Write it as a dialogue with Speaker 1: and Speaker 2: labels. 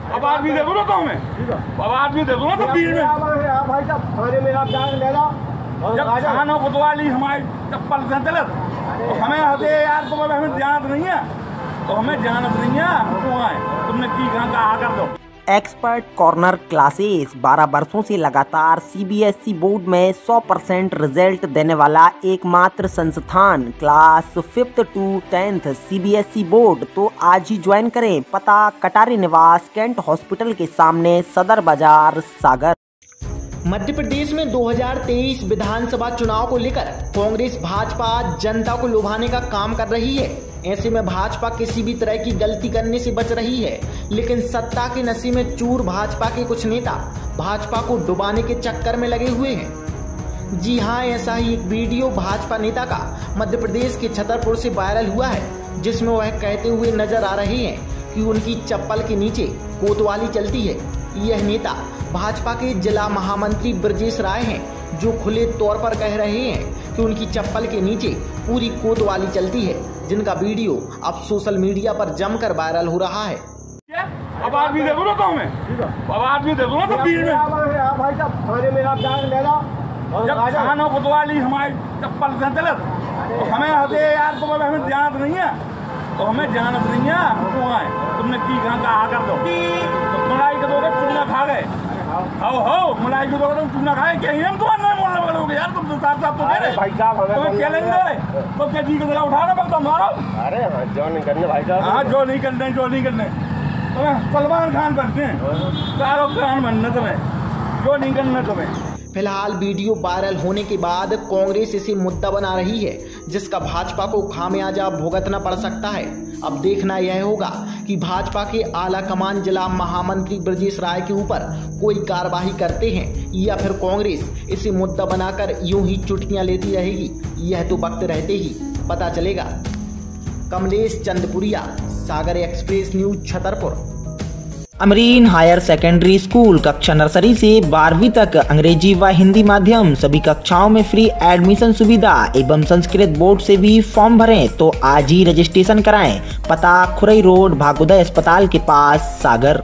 Speaker 1: अब आदमी देखो ना तो हमें, अब आदमी देखो ना तो भीड़ में
Speaker 2: आप भाई साहब थाने में आप जान ले लो।
Speaker 1: जब थाना कोतवाली हमारी चप्पल से चलत तो हमें हते यार, तो हमें जानत नहीं है, तो हमें जानत नहीं है क्यों आए तुमने की कहा कर दो।
Speaker 3: एक्सपर्ट कॉर्नर क्लासेस 12 वर्षों से लगातार सीबीएसई बोर्ड में 100% रिजल्ट देने वाला एकमात्र संस्थान class 5th to 10th CBSE board. तो आज ही ज्वाइन करें। पता कटारी निवास कैंट हॉस्पिटल के सामने, सदर बाजार, सागर।
Speaker 4: मध्य प्रदेश में 2023 विधानसभा चुनाव को लेकर कांग्रेस भाजपा जनता को लुभाने का काम कर रही है। ऐसे में भाजपा किसी भी तरह की गलती करने से बच रही है, लेकिन सत्ता के नशे में चूर भाजपा के कुछ नेता भाजपा को डुबाने के चक्कर में लगे हुए हैं। जी हां, ऐसा ही एक वीडियो भाजपा नेता का मध्य प्रदेश के छतरपुर से वायरल हुआ है, जिसमें वह कहते हुए नजर आ रहे हैं कि उनकी चप्पल के नीचे कोतवाली चलती है। यह नेता भाजपा के जिला महामंत्री ब्रजेश राय हैं, जो खुले तौर पर कह रहे हैं कि उनकी चप्पल के नीचे पूरी कोतवाली चलती है, जिनका वीडियो अब सोशल मीडिया पर जमकर वायरल हो रहा है।
Speaker 1: अब आदमी देखो ना तो हमें, अब आदमी देखो ना तो भीड़ में
Speaker 2: आप भाई साहब थाने में आप जान ले लो।
Speaker 1: जब थाना कोतवाली हमारी चप्पल से चलत तो हमें हते यार, तो हमें जानत नहीं है, तो हमें जानत नहीं है क्यों आए तुमने की कहा कर दो। तो मलाई के दोगे चूना खा गए, हो मलाई के दोगे तुम चूना खाए क्या? हम तुम्हारा नहीं बोलने वाले हो यार, तुम तो साफ साफ तो कह रहे
Speaker 2: भाई साहब
Speaker 1: तुम्हें क्या लेंगे, तो क्या जी के जरा उठा रहे तो मारो।
Speaker 2: अरे जो नहीं करने भाई साहब,
Speaker 1: हाँ जो नहीं करने, जो नहीं करने तुम्हें सलमान खान बनते हैं, शाहरुख खान बनना तुम्हें, जो नहीं करना तुम्हें।
Speaker 4: फिलहाल वीडियो वायरल होने के बाद कांग्रेस इसे मुद्दा बना रही है, जिसका भाजपा को खामियाजा भुगतना पड़ सकता है। अब देखना यह होगा कि भाजपा के आला कमान जिला महामंत्री ब्रजेश राय के ऊपर कोई कार्रवाई करते हैं या फिर कांग्रेस इसे मुद्दा बनाकर यूं ही चुटकियां लेती रहेगी। यह तो वक्त रहते ही पता चलेगा। Kamlesh Chandrapuria, Sagar express news, Chhatarpur.
Speaker 3: Amreen higher secondary school कक्षा नर्सरी से 12वीं तक अंग्रेजी व हिंदी माध्यम सभी कक्षाओं में फ्री एडमिशन सुविधा एवं संस्कृत बोर्ड से भी फॉर्म भरें। तो आज ही रजिस्ट्रेशन कराएं। पता खुरई रोड, भागोदय अस्पताल के पास, सागर।